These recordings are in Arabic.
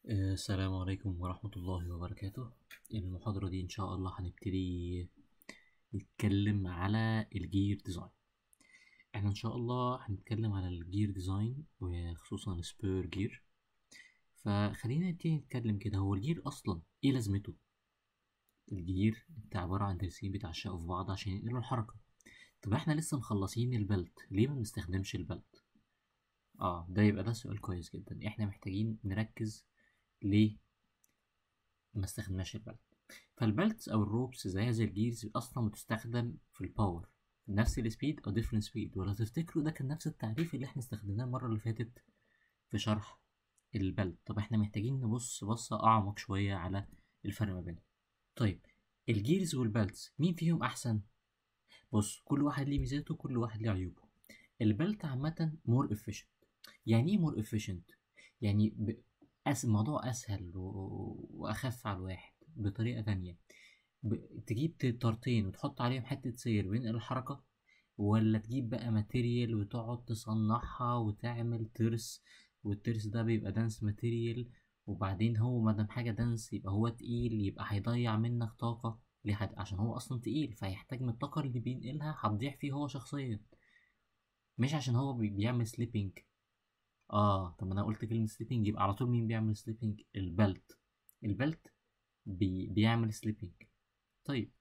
السلام عليكم ورحمة الله وبركاته. المحاضرة دي إن شاء الله هنبتدي نتكلم على الجير ديزاين. احنا إن شاء الله هنتكلم على الجير ديزاين وخصوصا سبير جير. فخلينا نبتدي نتكلم كده، هو الجير أصلا إيه لازمته؟ الجير انت عبارة عن ترسيم بيتعشقوا في بعض عشان ينقلوا الحركة. طب احنا لسه مخلصين البلت، ليه ما بنستخدمش البلت؟ ده يبقى ده سؤال كويس جدا، احنا محتاجين نركز ليه ما استخدمناش البلت. فالبلتس او الروبس زي الجيرز اصلا بتستخدم في الباور نفس السبيد او ديفرنت سبيد، ولا تفتكروا ده كان نفس التعريف اللي احنا استخدمناه المره اللي فاتت في شرح البلت. طب احنا محتاجين نبص بصه اعمق شويه على الفرق ما بينهم. طيب الجيرز والبلتس مين فيهم احسن؟ بص، كل واحد ليه ميزاته وكل واحد ليه عيوبه. البلت عامه مور افيشنت. يعني ايه مور افيشنت؟ يعني الموضوع اسهل واخف على الواحد بطريقه تانية. تجيب طرتين وتحط عليهم حتة سير وينقل الحركة، ولا تجيب بقى ماتيريال وتقعد تصنعها وتعمل ترس، والترس ده بيبقى دانس ماتيريال، وبعدين هو مادام حاجة دانس يبقى هو تقيل، يبقى هيضيع منك طاقة عشان هو أصلا تقيل، فهيحتاج من الطاقة اللي بينقلها هتضيع فيه هو شخصيا، مش عشان هو بيعمل سليبنج. طب أنا قلت كلمة سليبنج، يبقى على طول مين بيعمل سليبنج؟ البلت بيعمل سليبنج. طيب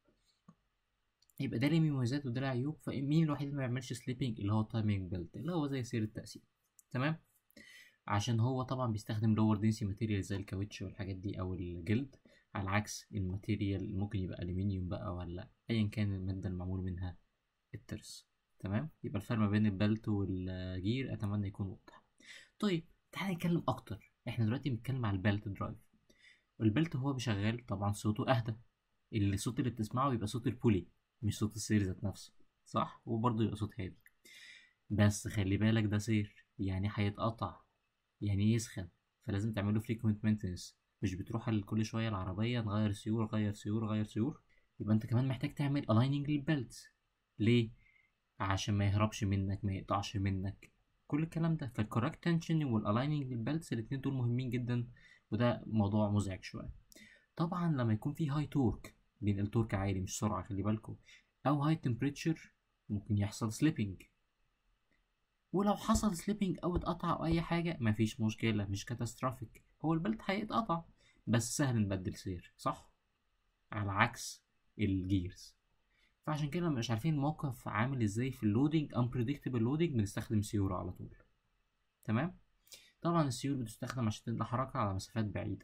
يبقى ده ليه مميزات وده ليه عيوب. فمين الوحيد اللي ما بيعملش سليبنج؟ اللي هو التايمينج بيلت، اللي هو زي سير التقسيم. تمام. عشان هو طبعا بيستخدم لور دنسي ماتيريال زي الكاوتش والحاجات دي او الجلد، على عكس الماتيريال ممكن يبقى الومنيوم بقى ولا ايا كان المادة المعمول منها الترس. تمام، يبقى الفرق ما بين البلت والجير اتمنى يكون واضح. طيب تعالى نتكلم اكتر. احنا دلوقتي بنتكلم على البلت درايف. والبلت هو بيشغل طبعا صوته اهدى، الصوت اللي بتسمعه يبقى صوت البولي مش صوت السير ذات نفسه، صح؟ وبرضه يبقى صوت هادي. بس خلي بالك ده سير، يعني هيتقطع، يعني يسخن، فلازم تعمله frequent maintenance. مش بتروح كل شوية العربية نغير سيور غير سيور غير سيور. يبقى انت كمان محتاج تعمل aligning للبلت. ليه؟ عشان ما يهربش منك، ما يقطعش منك، كل الكلام ده. فالكوركت تنشن والالايننج للبلتس الاتنين دول مهمين جدا، وده موضوع مزعج شوية. طبعا لما يكون في هاي تورك، بين التورك عالي مش سرعة خلي بالكم، او هاي تمبريتشر، ممكن يحصل سليبنج. ولو حصل سليبنج او اتقطع او اي حاجة مفيش مشكلة، مش كاتاستروفيك، هو البلت هيتقطع بس سهل نبدل سير، صح؟ على عكس الجيرز. فعشان كده مش عارفين الموقف عامل ازاي في اللودينج unpredictable loading بنستخدم سيور على طول. تمام. طبعا السيور بتستخدم عشان تنقل حركة على مسافات بعيدة،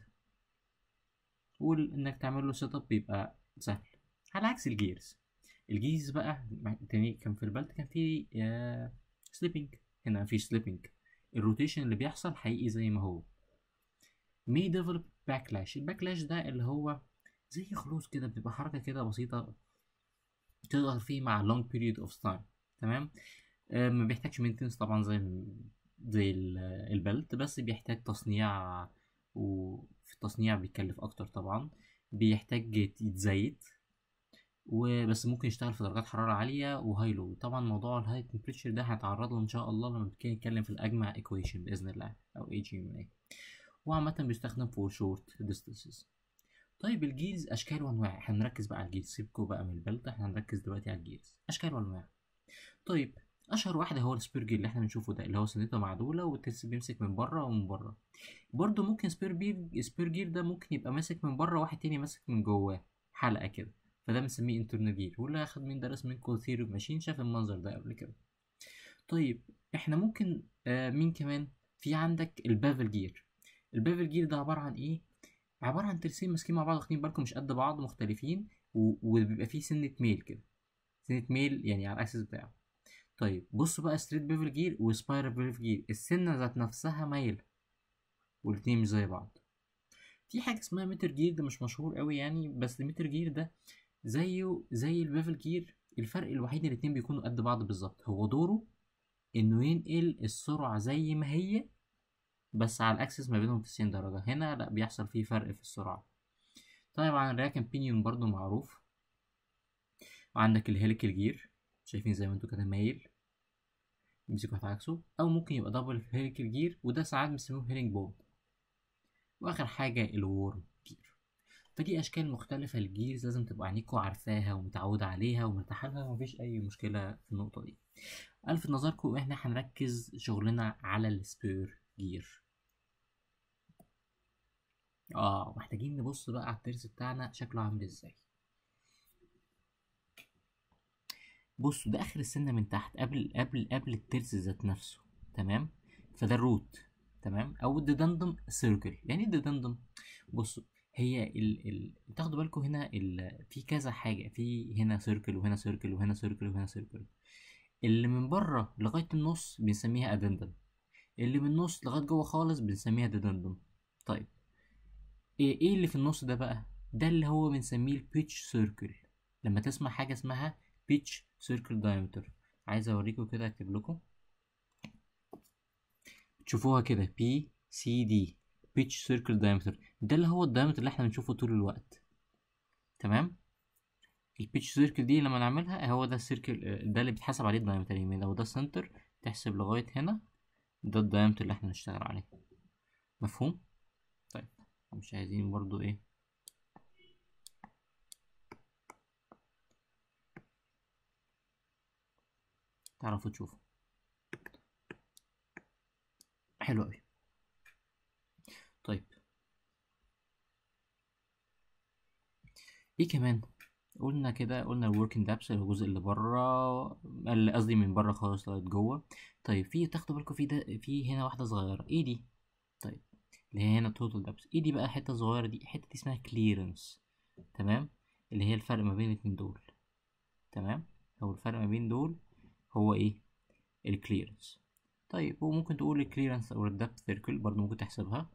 انك تعمل له سيت اب بيبقى سهل، على عكس الجيرز بقى تاني كان في البلد كان في سليبنج، هنا مفيش سليبنج. الروتيشن اللي بيحصل حقيقي زي ما هو. مي ديفلوب باكلاش. الباكلاش ده اللي هو زي خلوص كده، بتبقى حركة كده بسيطة تقدر فيه مع long period of time. تمام. ما بيحتاجش مينتنس طبعا زي البلت، بس بيحتاج تصنيع، وفي التصنيع بيكلف اكتر طبعا، بيحتاج يتزيت، وبس ممكن يشتغل في درجات حرارة عالية وهاي لو. طبعا موضوع الهاي تمبريتشر ده هنتعرض له ان شاء الله لما نتكلم في الاجمع ايكويشن باذن الله، او اي جي ام اي. وعامة بيستخدم فور شورت ديستانسز. طيب الجيرز اشكال وانواع، هنركز بقى على الجيرز، سيبكوا بقى من البلت، احنا هنركز دلوقتي على الجيرز اشكال وانواع. طيب اشهر واحده هو السبيرجي اللي احنا بنشوفه ده، اللي هو سنته معدوله والترس بيمسك من بره ومن بره. برضو ممكن سبير جير ده ممكن يبقى ماسك من بره، واحد تاني ماسك من جواه حلقه كده، فده بنسميه انترنال جير. واللي اخد من درس منكم ثيوري ماشين شاف المنظر ده قبل كده. طيب احنا ممكن مين كمان؟ في عندك البافل جير. البافل جير ده عباره عن ايه؟ عباره عن ترسين ماسكين مع بعض، واخدين بالكم مش قد بعض، مختلفين، وبيبقى فيه سنه ميل كده، سنه ميل يعني على الاكسس بتاعه. طيب بصوا بقى، ستريت بيفل جير وسبايرال بيفل جير السنة ذات نفسها مايلة، والاتنين مش زي بعض. في حاجة اسمها متر جير، ده مش مشهور قوي يعني، بس المتر جير ده زيه زي البيفل جير، الفرق الوحيد ان الاتنين بيكونوا قد بعض بالظبط. هو دوره انه ينقل السرعة زي ما هي، بس على الاكسس ما بينهم 90 درجة. هنا لا، بيحصل فيه فرق في السرعة. طبعا الراكن بينيون برضو معروف. وعندك الهيليكال جير، شايفين زي ما انتوا كده مايل، يمسك واحد عكسه، او ممكن يبقى دبل هيليكال جير، وده ساعات بنسموه هيرنج بون. واخر حاجه الورم جير. فدي اشكال مختلفه للجيرز، لازم تبقوا عينيكوا عارفاها ومتعوده عليها ومرتاحه لها، ومفيش اي مشكله في النقطه دي. الفت نظركم احنا هنركز شغلنا على السبير جير. محتاجين نبص بقى على الترس بتاعنا شكله عامل ازاي. بصوا ده اخر السنه من تحت، قبل الترس ذات نفسه. تمام. فده الروت. تمام. او الديدندم سيركل. يعني ايه الديدندم؟ بصوا، هي تاخدوا بالكم هنا في كذا حاجه، في هنا سيركل وهنا سيركل وهنا سيركل وهنا سيركل. اللي من بره لغايه النص بنسميها ادندم، اللي من النص لغايه جوه خالص بنسميها ديدندم. طيب ايه اللي في النص ده بقى؟ ده اللي هو بنسميه البيتش سيركل. لما تسمع حاجه اسمها بيتش سيركل دايمتر، عايز اوريكم كده، اكتب لكم تشوفوها كده، بي سي دي، بيتش سيركل دايمتر. ده اللي هو الدايمتر اللي احنا بنشوفه طول الوقت. تمام. البيتش سيركل دي لما نعملها هو ده السيركل، ده اللي بيتحسب عليه الدايمتر. يعني لو ده سنتر تحسب لغايه هنا، ده الدايمتر اللي احنا نشتغل عليه. مفهوم؟ طيب مش عايزين برضو ايه، تعرفوا تشوفوا. حلو قوي. طيب ايه كمان؟ قلنا كده، قلنا الوركينج دابس الجزء اللي بره، اللي قصدي من بره خالص لغايه جوه. طيب في تاخدوا بالكم في ده، في هنا واحده صغيره، ايه دي؟ طيب اللي هي هنا توتال دابس، ايه دي بقى؟ حته صغيره دي، الحته دي اسمها كليرنس. تمام. اللي هي الفرق ما بين الاتنين دول. تمام. هو الفرق ما بين دول هو ايه؟ الكليرنس. طيب وممكن تقول الكليرنس او الدبث سيركل برضه ممكن تحسبها.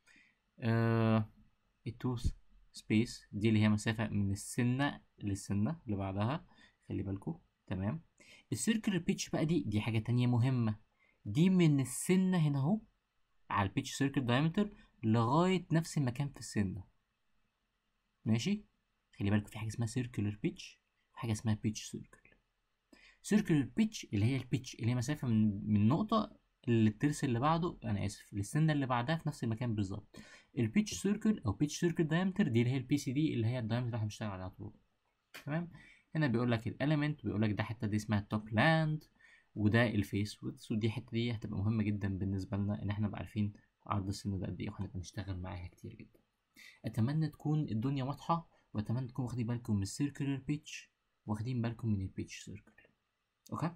التوث سبيس دي اللي هي مسافة من السنة للسنة اللي بعدها، خلي بالكو. تمام. السيركلر بيتش بقى دي حاجة تانية مهمة. دي من السنة هنا اهو على البيتش سيركل دايمتر لغاية نفس المكان في السنة. ماشي. خلي بالكو في حاجة اسمها سيركلر بيتش وحاجة اسمها بيتش سيركل. سيركلر بيتش اللي هي البيتش اللي هي مسافة من نقطة للترس اللي بعده، انا اسف، للسنه اللي بعدها في نفس المكان بالظبط. البيتش سيركل او بيتش سيركل دايمتر دي اللي هي البي سي دي، اللي هي الدايمتر اللي احنا بنشتغل عليها طول. تمام. هنا بيقول لك الاليمنت، بيقول لك ده حته دي اسمها التوب لاند، وده الفيس ويدث، ودي الحته دي هتبقى مهمه جدا بالنسبه لنا ان احنا نبقى عارفين عرض السن ده قد ايه، وهنبقى نشتغل معاها كتير جدا. اتمنى تكون الدنيا واضحه، واتمنى تكونوا واخدين بالكم من السيركلر بيتش واخدين بالكم من البيتش سيركل. اوكي.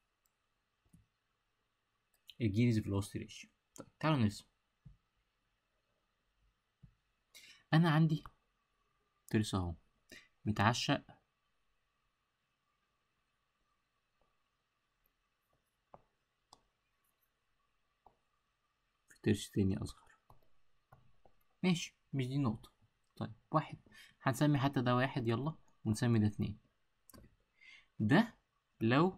الجيرز فيلوسيتي ريشيو. طيب تعالوا نرسم. انا عندي ترس اهو متعشق في ترس تاني اصغر. ماشي، مش دي النقطة. طيب واحد، هنسمي حتى ده واحد، يلا، ونسمي ده اتنين. طيب ده لو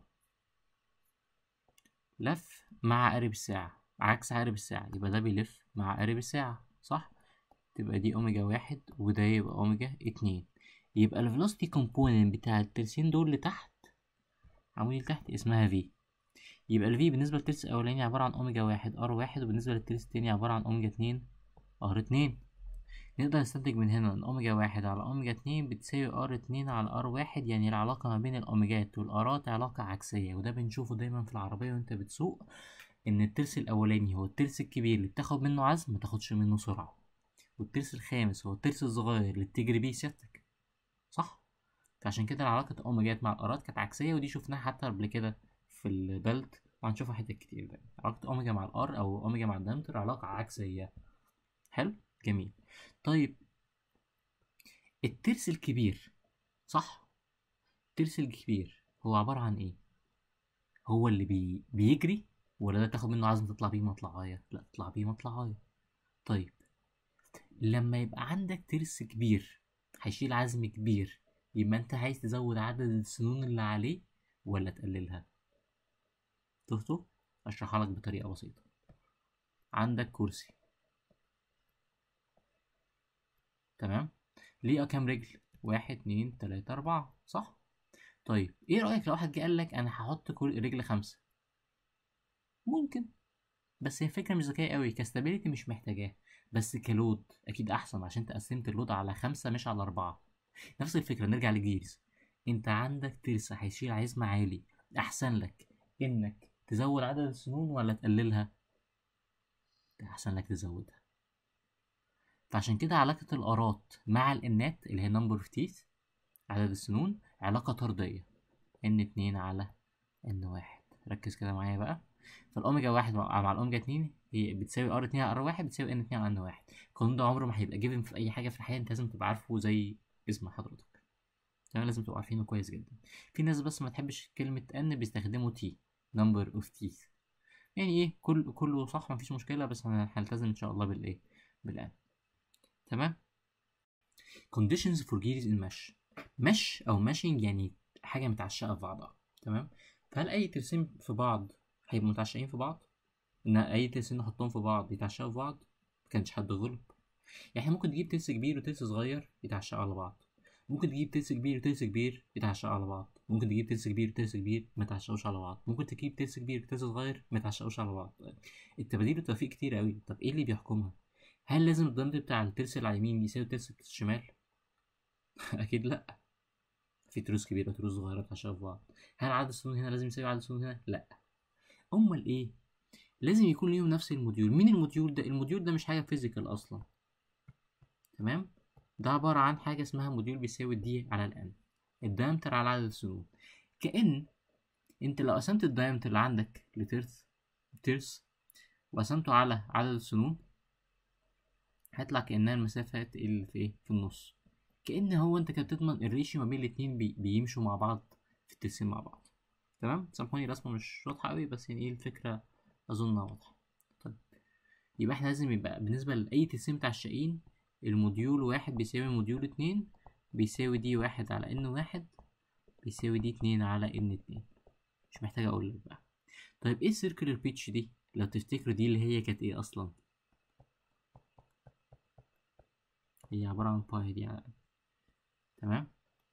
لف مع عقارب الساعة عكس عقارب الساعة، يبقى ده بيلف مع عقارب الساعة، صح؟ تبقى دي اوميجا واحد وده يبقى اوميجا اتنين. يبقى الفيلوسيتي كومبوننت بتاع الترسين دول لتحت، عمودي لتحت، اسمها في. يبقى ال V بالنسبة للترس الأولاني عبارة عن أوميجا واحد R واحد، وبالنسبة للترس التاني عبارة عن أوميجا اتنين R اتنين. نقدر نستنتج من هنا إن أوميجا واحد على أوميجا اتنين بتساوي R اتنين على R واحد، يعني العلاقة ما بين الأوميجات والآرات علاقة عكسية، وده بنشوفه دايما في العربية وأنت بتسوق، إن الترس الأولاني هو الترس الكبير اللي بتاخد منه عزم متاخدش منه سرعة، والترس الخامس هو الترس الصغير اللي بتجري بيه سيادتك، صح؟ فعشان كده علاقة الأوميجات مع الآرات كانت عكسية، ودي شفناها حتى قبل كده في البلت، وهنشوفها حتت كتير. ده علاقة أوميجا مع الآر أو أوميجا مع الدامتر علاقة عكسية. حلو. جميل. طيب الترس الكبير، صح؟ الترس الكبير هو عبارة عن إيه؟ هو اللي بيجري، ولا ده تاخد منه عزم تطلع بيه مطلعاية؟ لا، تطلع بيه مطلعاية. طيب لما يبقى عندك ترس كبير هيشيل عزم كبير، يبقى انت عايز تزود عدد السنون اللي عليه ولا تقللها؟ تهته. اشرحها لك بطريقة بسيطة. عندك كرسي، تمام، ليه كام رجل؟ واحد اتنين تلاتة اربعة، صح؟ طيب ايه رأيك لو واحد جه قال لك انا هحط رجل خمسة؟ ممكن، بس هي فكرة مش ذكية قوي. كاستابيليتي مش محتاجاه، بس كلود اكيد احسن عشان انت قسمت اللود على 5 مش على 4. نفس الفكرة، نرجع لجيرز. انت عندك ترس هيشيل عزم عالي، احسن لك انك تزود عدد السنون ولا تقللها؟ احسن لك تزودها. فعشان كده علاقة الارات مع الانات اللي هي نمبر اوف تيث، عدد السنون، علاقة طردية، n2 على n1. ركز كده معايا بقى. فالاوميجا 1 مع الاوميجا 2 هي بتساوي r2 على r1 بتساوي n2 على n1. القانون ده عمره ما هيبقى جيفن في اي حاجة في الحياة، انت لازم تبقى عارفه زي اسم حضرتك. تمام، لازم تبقوا عارفينه كويس جدا. في ناس بس ما تحبش كلمة n بيستخدموا t، number of teeth. يعني ايه، كله صح مفيش مشكلة، بس هنلتزم ان شاء الله بالايه، بالان. تمام. conditions for gears in mesh او meshing يعني حاجة متعشقة في بعضها. تمام. فهل اي ترسيم في بعض هيبقوا متعشقين في بعض؟ ان اي ترسين نحطهم في بعض يتعشقوا في بعض؟ مكانش حد غلب. يعني ممكن تجيب ترس كبير وترس صغير يتعشقوا على بعض، ممكن تجيب ترس كبير وترس كبير يتعشقوا على بعض، ممكن تجيب ترس كبير وترس كبير ما يتعشقوش على بعض، ممكن تجيب ترس كبير وترس صغير ما يتعشقوش على بعض. التباديل والتوفيق كتير قوي. طب ايه اللي بيحكمها؟ هل لازم الضمن بتاع الترس على اليمين يساوي الترس بتاع الشمال؟ اكيد لا. في تروس كبيره وتروس صغيره بتعشقوا في بعض. هل عدد السنون هنا لازم يساوي عدد السنون هنا؟ لا. امال ايه؟ لازم يكون ليهم نفس الموديول. مين الموديول ده؟ الموديول ده مش حاجه فيزيكال اصلا. تمام. ده عباره عن حاجه اسمها موديول بيساوي دي على الان، الدايمتر على عدد السنون. كأن انت لو قسمت الدايمتر اللي عندك لترس وقسمته على عدد السنون، هيطلع كأنها المسافات اللي في ايه، في النص. كأن هو انت كده بتضمن الريشيو ما بين الاتنين بيمشوا مع بعض في الترسين مع بعض. تمام. سامحوني الرسمة مش واضحة قوي، بس يعني ايه الفكرة اظنها واضحة. طيب، يبقى احنا لازم يبقى بالنسبة لأي ترسين بتاع الشقين الموديول 1 بيساوي موديول 2 بيساوي دي 1 على ان 1 بيساوي دي 2 على ان 2. مش محتاج اقول لك بقى. طيب ايه السيركلر بيتش دي؟ لو تفتكروا دي اللي هي كانت ايه اصلا؟ هي عبارة عن باي دي يعني. تمام.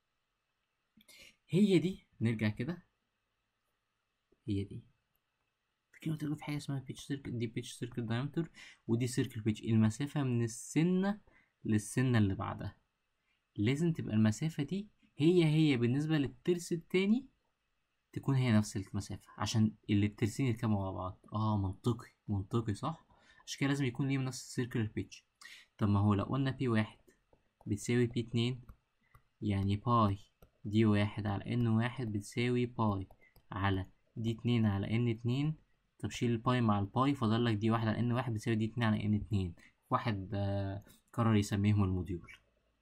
هي دي، نرجع كده، هي دي. فاكرين قلت لكم في حاجة اسمها بيتش سيركل؟ دي بيتش سيركل دايمتر، ودي سيركل بيتش. المسافة من السنة للسنة اللي بعدها لازم تبقى المسافة دي هي بالنسبة للترس التاني تكون هي نفس المسافة عشان اللي الترسين يركبوا مع بعض. منطقي صح؟ عشان كده لازم يكون ليهم نفس السيركل بيتش. طب ما هو لو قلنا بي 1 بتساوي بي 2، يعني باي دي 1 على ان 1 بتساوي باي على دي 2 على ان 2. طب شيل الباي مع الباي فضلك دي 1 على ان 1 بتساوي دي 2 على ان 2. واحد قرر يسميهم الموديول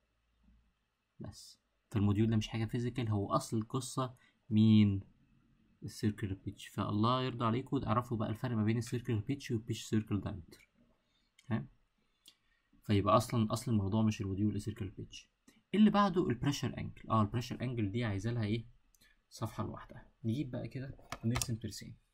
بس. فالموديول ده مش حاجة فيزيكال، هو أصل القصة مين؟ السيركل بيتش. فالله يرضى عليكم تعرفوا بقى الفرق ما بين السيركل بيتش والبيتش سيركل دايمتر. تمام. فيبقى اصل الموضوع مش الموديول السيركل بيتش. اللي بعده البريشر انجل. البريشر انجل دي عايزه لها ايه، صفحه لوحدها. نجيب بقى كده ونرسم ترسين.